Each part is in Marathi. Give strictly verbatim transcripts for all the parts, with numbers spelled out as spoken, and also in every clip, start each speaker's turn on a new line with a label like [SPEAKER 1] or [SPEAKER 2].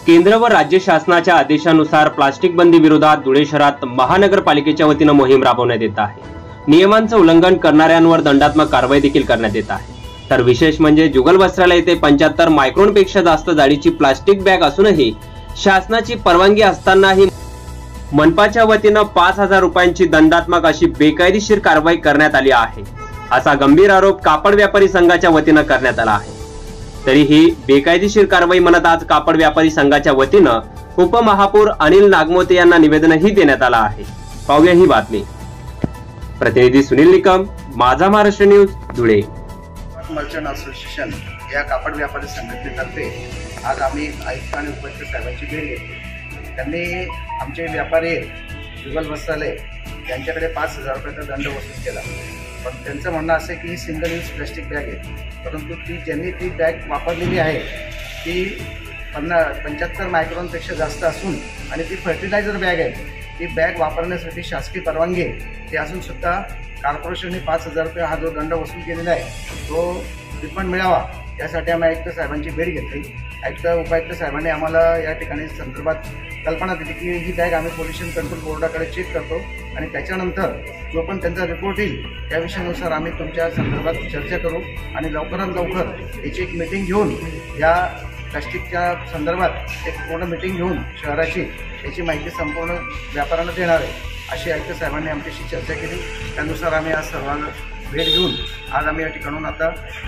[SPEAKER 1] केंद्र व राज्य शासनाच्या आदेशानुसार प्लास्टिक बंदी विरोधात धुळे शहरात महानगरपालिकेच्या वतीने मोहीम राबवण्यात येत आहे। नियमांचे उल्लंघन करणाऱ्यांवर दंडात्मक कारवाई देखील करण्यात येत आहे। तर विशेष म्हणजे जुगल वस्त्रालय येथे पंच्याहत्तर मायक्रॉन पेक्षा जास्त जाडीची प्लास्टिक बॅग असूनही शासनाची परवानगी असतानाही मनपाच्या वतीने पाच हजार रुपयांची दंडात्मक अशी बेकायदेशीर कारवाई करण्यात आली आहे, असा गंभीर आरोप कापड व्यापारी संघाच्या वतीने करण्यात आला आहे। तरीही बेकायदेशीर कारवाई म्हणत आज कापड व्यापारी संघाच्या वतीने उपमहापौर अनिल नागमोते यांना निवेदनही देण्यात आलं आहे। पाहूया ही बातमी। प्रतिनिधी Sunil Nikam, Majha Maharashtra news, Dhule.
[SPEAKER 2] Merchant association या कापड व्यापारी संघटनेतर्फे आज आम्ही आयुक्त आणि उपायुक्त साहेबांची भेट घेतली। त्यांनी आमचे व्यापारी जुगल वस्त्रालय यांच्याकडे पाच हजार रुपयाचा दंड वसूल केला, पण त्यांचं म्हणणं असं आहे की ही सिंगल यूज प्लास्टिक बॅग आहे, परंतु ती ज्यांनी ती बॅग वापरलेली आहे ती पन्ना पंच्याहत्तर मायक्रॉनपेक्षा जास्त असून आणि ती फर्टिलायझर बॅग आहे। ती बॅग वापरण्यासाठी शासकीय परवानगी आहे, ते असूनसुद्धा कॉर्पोरेशनने पाच हजार रुपये हा जो दंड वसूल केलेला आहे तो रिफंड मिळावा यासाठी आम्ही आयुक्त साहेबांची भेट घेतली। आयुक्त उपायुक्त साहेबांनी आम्हाला या ठिकाणी संदर्भात कल्पना दिली की ही बॅग आम्ही पोल्युशन कंट्रोल बोर्डाकडे चेक करतो आणि त्याच्यानंतर जो पण त्यांचा रिपोर्ट येईल त्या विषयानुसार आम्ही तुमच्या संदर्भात चर्चा करू आणि लवकरात लवकर याची एक मीटिंग घेऊन या प्लास्टिकच्या संदर्भात एक पूर्ण मीटिंग घेऊन शहराची याची माहिती संपूर्ण व्यापाऱ्यांना देणार आहे, अशी आयुक्त साहेबांनी आमच्याशी चर्चा केली। त्यानुसार आम्ही आज सर्वांना भेट घेऊन आज आम्ही या ठिकाणून आता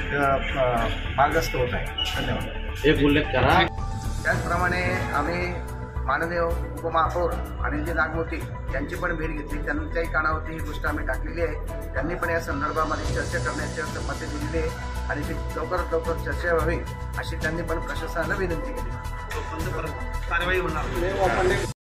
[SPEAKER 2] मार्गस्थ होत आहे। धन्यवाद।
[SPEAKER 3] एक उल्लेख करा।
[SPEAKER 2] त्याचप्रमाणे आम्ही माननीय उपमहापौर अनिल नागमोते यांची पण भेट घेतली। त्यांच्याही कानावरती ही गोष्ट आम्ही टाकलेली आहे। त्यांनी पण या संदर्भामध्ये चर्चा करण्याची संमती दिलेली आहे आणि ती लवकरात लवकर चर्चा व्हावी अशी त्यांनी पण प्रशासनाला विनंती केली।
[SPEAKER 3] कारवाई होणार